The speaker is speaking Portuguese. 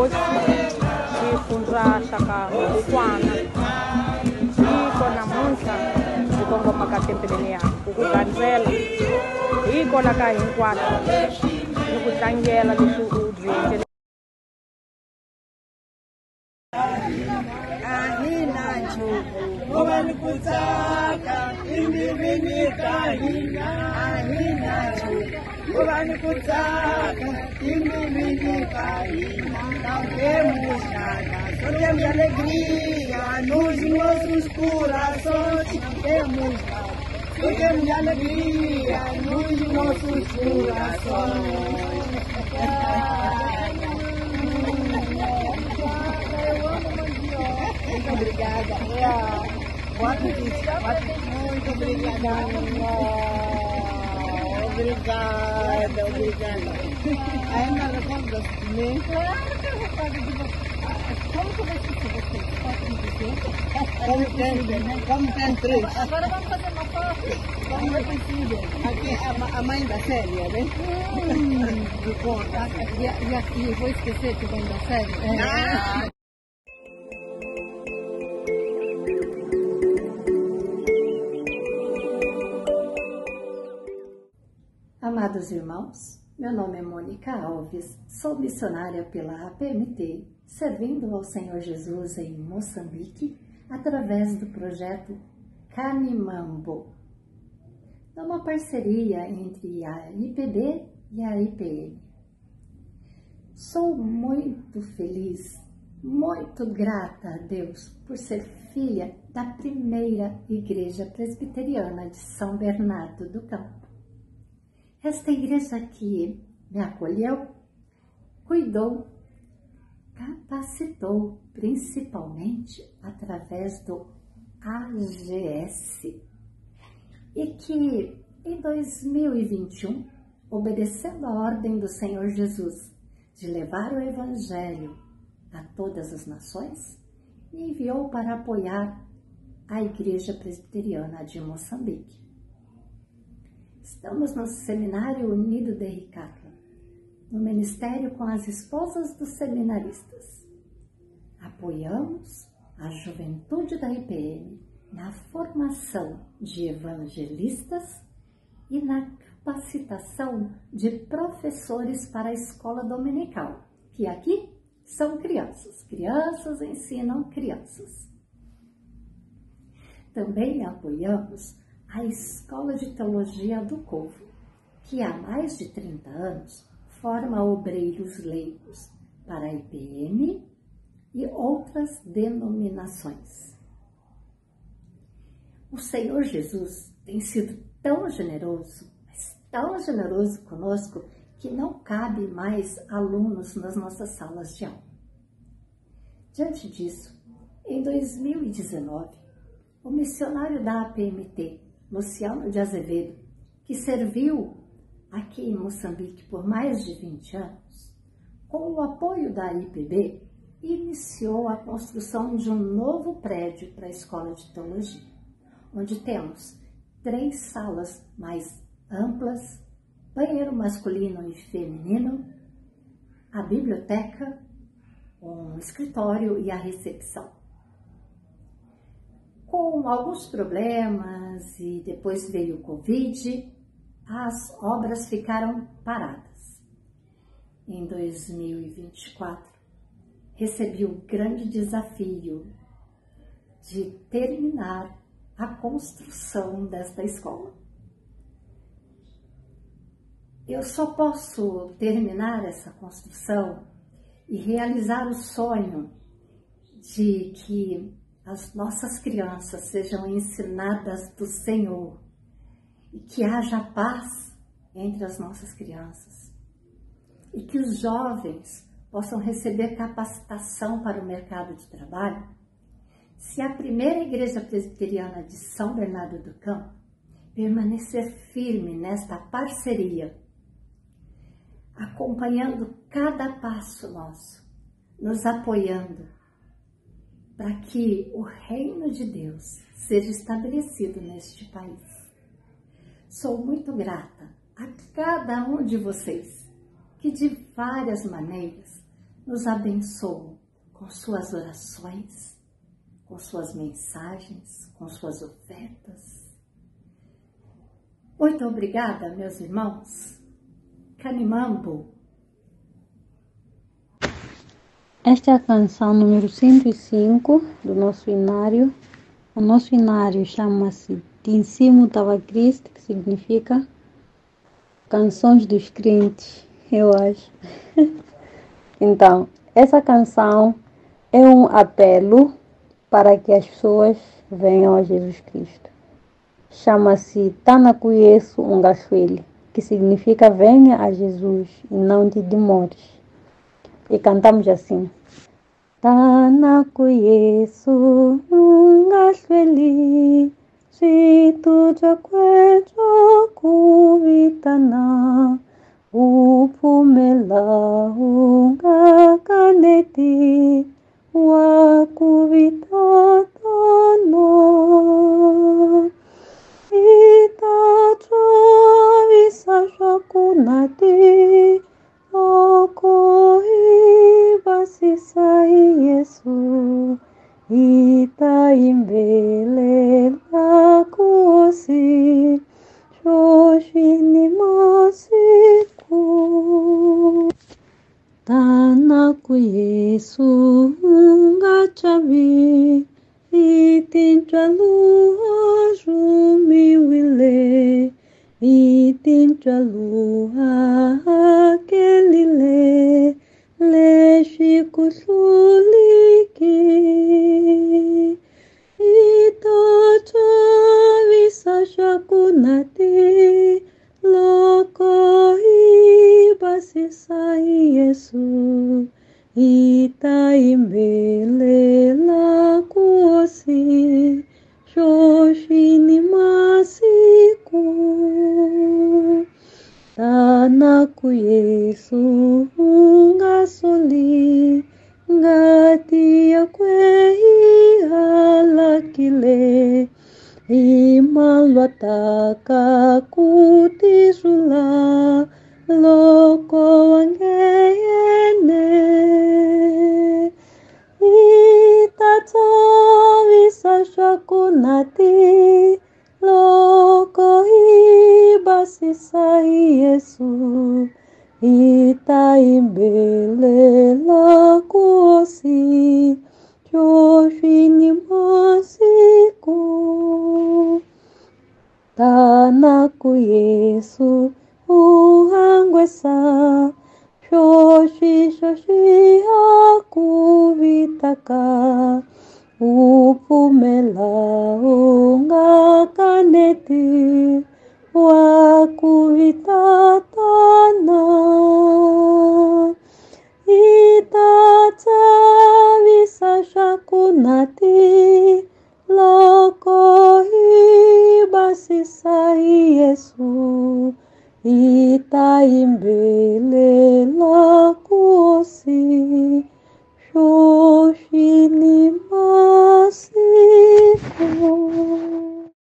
Mbuzi, Kifunza Shaka Kwana, Iko na Munsa, Kikongo Makatempelea, Kukuganzela, Iko na Kahinkwata, Nukutangela, Udri. Ngobani kutsaka indivini kahina ahinacho ngobani kutsaka indivini kahina nakemushaka sote mi alegria nos nossos corações temos sote mi alegria nos nossos corações. Muito obrigada. Muito obrigada. Obrigada. Ainda recorda de mim? Claro que eu recordo de você. Como que eu vou esquecer você? Pode me dizer? Como tem três. Agora vamos fazer uma foto. Como é possível? Aqui a mãe da Célia, né? De conta. E aqui, vou esquecer que a mãe da Célia? Amados irmãos, meu nome é Mônica Alves, sou missionária pela APMT, servindo ao Senhor Jesus em Moçambique, através do projeto Canimambo, uma parceria entre a IPB e a IPM. Sou muito feliz, muito grata a Deus por ser filha da primeira igreja presbiteriana de São Bernardo do Campo. Esta igreja que me acolheu, cuidou, capacitou, principalmente através do AGS. E que em 2021, obedecendo a ordem do Senhor Jesus de levar o Evangelho a todas as nações, me enviou para apoiar a Igreja Presbiteriana de Moçambique. Estamos no Seminário Unido de Ricatla, no ministério com as esposas dos seminaristas. Apoiamos a juventude da IPM na formação de evangelistas e na capacitação de professores para a escola dominical, que aqui são crianças. Crianças ensinam crianças. Também apoiamos a Escola de Teologia do Covo, que há mais de 30 anos forma obreiros leigos para a IPM e outras denominações. O Senhor Jesus tem sido tão generoso, mas tão generoso conosco, que não cabe mais alunos nas nossas salas de aula. Diante disso, em 2019, o missionário da APMT, Luciano de Azevedo, que serviu aqui em Moçambique por mais de 20 anos, com o apoio da IPB, iniciou a construção de um novo prédio para a Escola de Teologia, onde temos 3 salas mais amplas, banheiro masculino e feminino, a biblioteca, um escritório e a recepção. Com alguns problemas e depois veio o Covid, as obras ficaram paradas. Em 2024, recebi o grande desafio de terminar a construção desta escola. Eu só posso terminar essa construção e realizar o sonho de que as nossas crianças sejam ensinadas do Senhor e que haja paz entre as nossas crianças e que os jovens possam receber capacitação para o mercado de trabalho. Se a primeira igreja presbiteriana de São Bernardo do Campo permanecer firme nesta parceria, acompanhando cada passo nosso, nos apoiando, para que o reino de Deus seja estabelecido neste país. Sou muito grata a cada um de vocês que de várias maneiras nos abençoe com suas orações, com suas mensagens, com suas ofertas. Muito obrigada, meus irmãos. Canimambo. Esta é a canção número 105 do nosso inário. O nosso inário chama-se Tinsimo Tava Cristo, que significa Canções dos Crentes, eu acho. Então, essa canção é um apelo para que as pessoas venham a Jesus Cristo. Chama-se Tana Conheço um Gachuele, que significa venha a Jesus e não te demores. E cantamos assim. Tana Conheço um Gachuele, se tu já cuejo cuvitana, upumela unga kaneti, wa kuvita tono. Ita chavisa shakunati, oko ibasisa Yesu, ita imbele la kusi, shoshini masiku. Tana Conheço um gachavi, itincha lua jumiwile, itincha lua aquele le chico suliki, ita chavisa shakunati, loko ibasisa Yesu, ita imbele la kuosi, shoshini masiku. Tana Conheço um gasoli, gatia kwei halakile, imaluataka kutizula, loko angeyene. Itatavisa shakunati, loko ibasisa Yesu, ita imbele la kuosi, shoshini masiku. Tana Conheço uhangwesa, shoshi akuvitaka, upumela unga kaneti, wa kuvitatana. Itatavisa shakunati, loko ibasisa Yesu, ita imbe